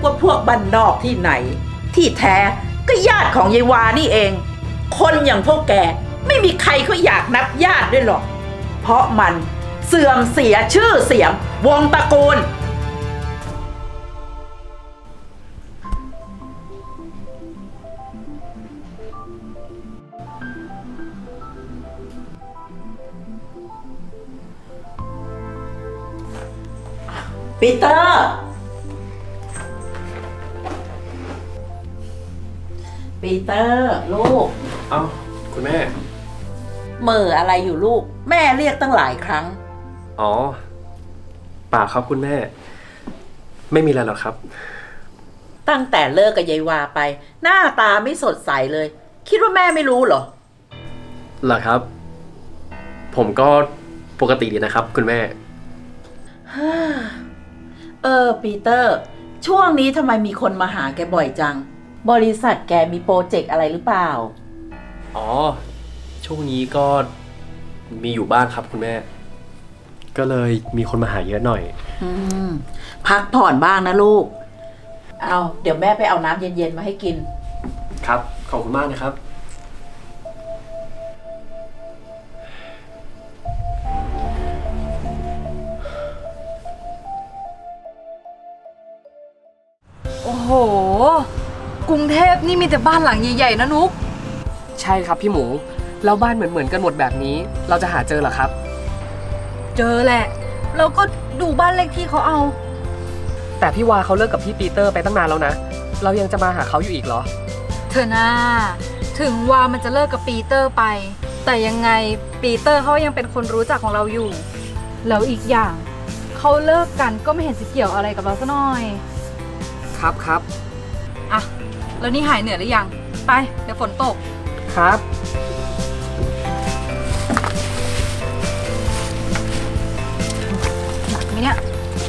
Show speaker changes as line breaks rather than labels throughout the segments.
ว่าพวกบ้านนอกที่ไหนที่แท้ก็ญาติของยายวานี่เองคนอย่างพวกแกไม่มีใครเขาอยากนับญาติด้วยหรอกเพราะมันเสื่อมเสียชื่อเสียงวงตระกูลปีเตอร์ลูก
เอ้าคุณแม่
เหม่ออะไรอยู่ลูกแม่เรียกตั้งหลายครั้ง
อ๋อเปล่าครับคุณแม่ไม่มีอะไรหรอกครับ
ตั้งแต่เลิกกับยายวาไปหน้าตาไม่สดใสเลยคิดว่าแม่ไม่รู้เหรอ
ครับผมก็ปกติดีนะครับคุณแม่
ปีเตอร์ช่วงนี้ทำไมมีคนมาหาแกบ่อยจังบริษัทแกมีโปรเจกต์อะไรหรือเปล่า
อ๋อช่วงนี้ก็มีอยู่บ้างครับคุณแม่ก็เลยมีคนมาหาเยอะหน่อย
พักผ่อนบ้างนะลูกเดี๋ยวแม่ไปเอาน้ำเย็นๆมาให้กิน
ครับขอบคุณมากนะครับ
โอ้โหกรุงเทพนี่มีแต่บ้านหลังใหญ่ๆนะนุ๊ก
ใช่ครับพี่หมูแล้วบ้านเหมือนกันหมดแบบนี้เราจะหาเจอเหรอครับ
เจอแหละเราก็ดูบ้านเลขที่เขาเอา
แต่พี่วาเขาเลิกกับพี่ปีเตอร์ไปตั้งนานแล้วนะเรายังจะมาหาเขาอยู่อีกเหรอ
เธอน่าถึงวามันจะเลิกกับปีเตอร์ไปแต่ยังไงปีเตอร์เขายังเป็นคนรู้จักของเราอยู่แล้วอีกอย่างเขาเลิกกันก็ไม่เห็นสิเกี่ยวอะไรกับเราซะหน่อย
ครับ
อ่ะแล้วนี่หายเหนื่อยหรือยังไปเดี๋ยวฝนตก
ครับ
หนักไหมเนี่ย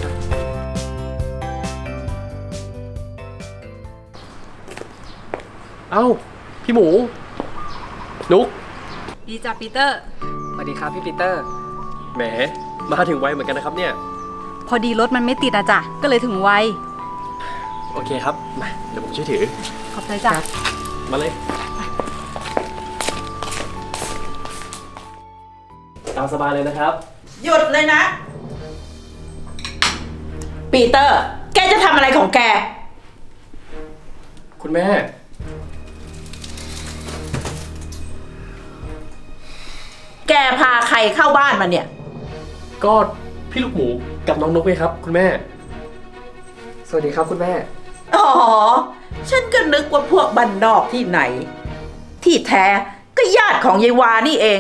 เอ้าพี่หมูนุ๊ก
ดีจ้ะปีเตอร์
สวัสดีครับพี่ปีเตอร์
แหมมาถึงไวเหมือนกันนะครับเนี่ย
พอดีรถมันไม่ติดอะจ้ะก็เลยถึงไว
โอเคครับมาเดี๋ยวผมช่วยถือ
ขอบใจจ้ะ
มาเลยตามสบายเลยนะครับ
หยุดเลยนะปีเตอร์แกจะทำอะไรของแก
คุณแม่
แกพาใครเข้าบ้านมาเนี่ย
ก็พี่ลูกหมูกับน้องนกไงครับคุณแม่
สวัสดีครับคุณแม่
อ๋อฉันก็นึกว่าพวกบ้านนอกที่ไหนที่แท้ก็ญาติของยายวานี่เอง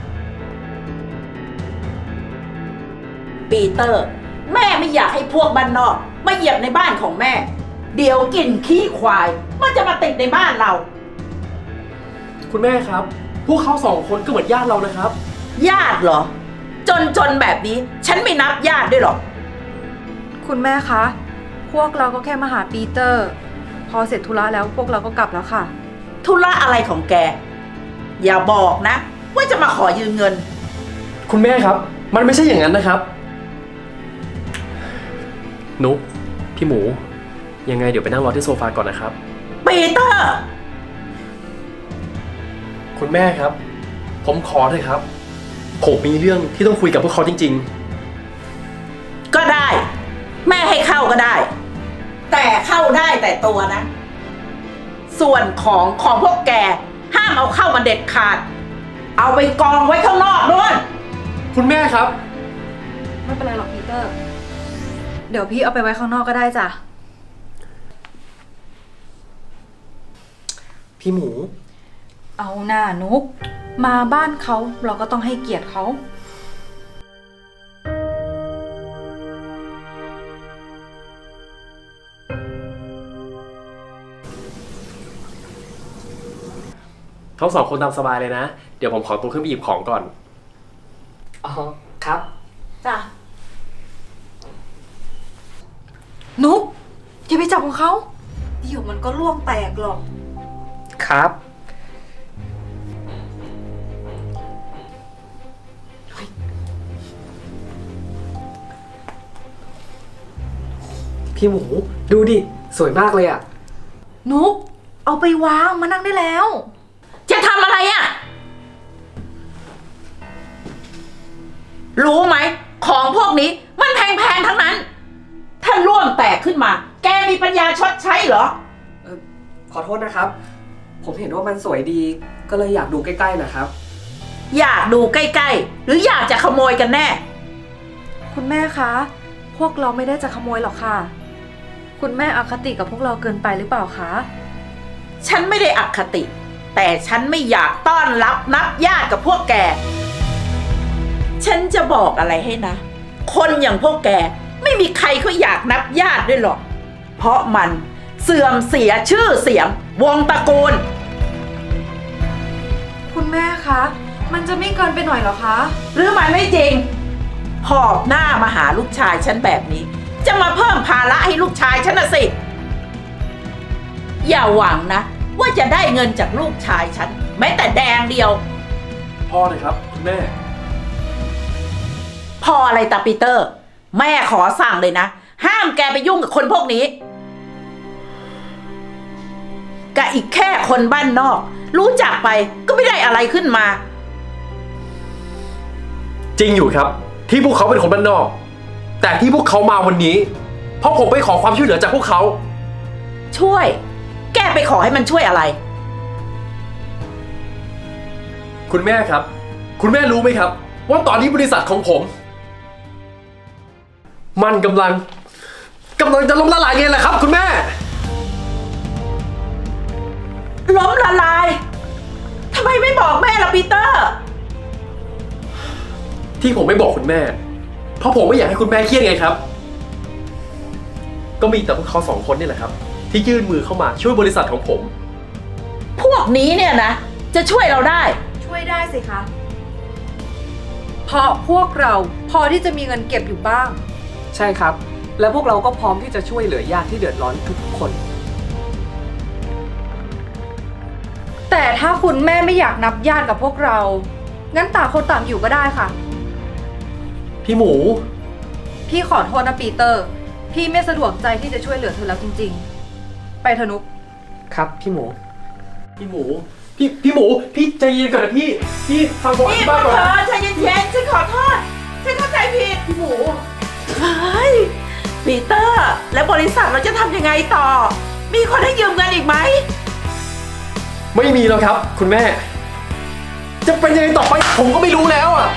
ปีเตอร์แม่ไม่อยากให้พวกบ้านนอกมาเหยียบในบ้านของแม่เดี๋ยวกลิ่นขี้ควายมันจะมาติดในบ้านเรา
คุณแม่ครับพวกเขาสองคนก็เหมือนญาติเรานะครับ
ญาติเหรอจนแบบนี้ฉันไม่นับญาติด้วยหรอก
คุณแม่คะพวกเราก็แค่มาหาปีเตอร์พอเสร็จธุระแล้วพวกเราก็กลับแล้วค่ะ
ธุระอะไรของแกอย่าบอกนะว่าจะมาขอยืมเงิน
คุณแม่ครับมันไม่ใช่อย่างนั้นนะครับนุ๊กพี่หมูยังไงเดี๋ยวไปนั่งรอที่โซฟาก่อนนะครับ
ปีเตอร์
คุณแม่ครับผมขอเถอะครับผมมีเรื่องที่ต้องคุยกับพวกเขาจริง
ๆก็ได้แม่ให้เข้าก็ได้แต่เข้าได้แต่ตัวนะส่วนของพวกแกห้ามเอาเข้ามาเด็ดขาดเอาไปกองไว้ข้างนอกด้วย
คุณแม่ครับ
ไม่เป็นไรหรอกปีเตอร์เดี๋ยวพี่เอาไปไว้ข้างนอกก็ได้จ้ะ
พี่หมู
เอาหน้านุกมาบ้านเขาเราก็ต้องให้เกียรติเขา
ทั้งสองคนตามสบายเลยนะเดี๋ยวผมขอตัวขึ้นไปหยิบของก่อน
อ๋อครับ
จ้ะนุกอย่าไปจับของเขาเดี๋ยวมันก็ล่วงแตกหรอก
ครับพี่หมูดูดิสวยมากเลยอะ
นุกเอาไปวางมานั่งได้แล้ว
จะทำอะไรอะรู้ไหมของพวกนี้มันแพงๆทั้งนั้น ถ้าร่วงแตกขึ้นมา แกมีปัญญาชดใช้เหรอ
ขอโทษนะครับ ผมเห็นว่ามันสวยดีก็เลยอยากดูใกล้ๆนะครับ
อยากดูใกล้ๆหรืออยากจะขโมยกันแน่
คุณแม่คะ พวกเราไม่ได้จะขโมยหรอกค่ะ คุณแม่อคติกับพวกเราเกินไปหรือเปล่าคะ
ฉันไม่ได้อคติ แต่ฉันไม่อยากต้อนรับนับญาติกับพวกแก ฉันจะบอกอะไรให้นะ คนอย่างพวกแกไม่มีใครเขาอยากนับญาติด้วยหรอก เพราะมันเสื่อมเสียชื่อเสียงวงตระกูล
คุณแม่คะ มันจะไม่เกินไปหน่อยเหรอคะ
หรือมันไม่จริงหอบหน้ามาหาลูกชายฉันแบบนี้ จะมาเพิ่มภาระให้ลูกชายฉันนะสิ อย่าหวังนะว่าจะได้เงินจากลูกชายฉันแม้แต่แดงเดียว
พอเลยครับคุณแม่
พออะไรตาปีเตอร์ แม่ขอสั่งเลยนะ ห้ามแกไปยุ่งกับคนพวกนี้กะอีกแค่คนบ้านนอก รู้จักไปก็ไม่ได้อะไรขึ้นมา
จริงอยู่ครับ ที่พวกเขาเป็นคนบ้านนอก แต่ที่พวกเขามาวันนี้ เพราะผมไปขอความช่วยเหลือจากพวกเขา
ช่วย แกไปขอให้มันช่วยอะไร
คุณแม่ครับ คุณแม่รู้ไหมครับ ว่าตอนนี้บริษัทของผม มันกำลังจะล้มละลายไงล่ะครับ คุณแม่
ล้มละลายทำไมไม่บอกแม่ล่ะปีเตอร์
ที่ผมไม่บอกคุณแม่ เพราะผมไม่อยากให้คุณแม่เครียดไงครับ ก็มีแต่พวกเขาสองคนนี่แหละครับ ที่ยื่นมือเข้ามาช่วยบริษัทของผม
พวกนี้เนี่ยนะจะช่วยเราได้
ช่วยได้สิคะ เพราะพวกเราพอที่จะมีเงินเก็บอยู่บ้าง
ใช่ครับ แล้วพวกเราก็พร้อมที่จะช่วยเหลือญาติที่เดือดร้อนทุกคน
แต่ถ้าคุณแม่ไม่อยากนับญาติกับพวกเรา งั้นต่างคนต่างอยู่ก็ได้ค่ะ
พี่หมู
พี่ขอโทษนะปีเตอร์ พี่ไม่สะดวกใจที่จะช่วยเหลือเธอแล้วจริงๆ ไปเถอะนุก
ครับพี่หมู
พี่หมู พี่หมู พี่ใจเย็นก่อนนะพี่ฟังผมอ
นี่
ธิ
พว
บาย
ก
ก่อน
เธอใจเย็นๆฉันขอโทษ ฉันเข้าใจผิดพี่หมูเฮ้ยปีเตอร์ แล้วบริษัทเราจะทำยังไงต่อ มีคนให้ยืมเงินอีกไหม
ไม่มีแล้วครับ คุณแม่ จะเป็นยังไงต่อไปผมก็ไม่รู้แล้วอ่ะ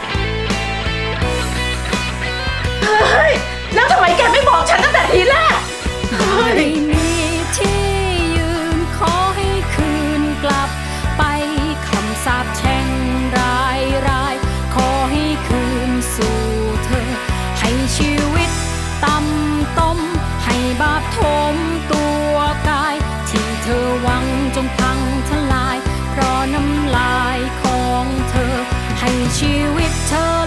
เฮ้ย แล้วทำไมแกไม่บอกฉันตั้งแต่ทีแรก
ไม่มีที่ยืนขอให้คืนกลับไปคำสาปแช่งรายขอให้คืนสู่เธอ ให้ชีวิตต่ำต้มให้บาปทมตัวกาย ที่เธอหวังจงพังทลาย เพราะน้ำลายของเธอ ให้ชีวิตเธอ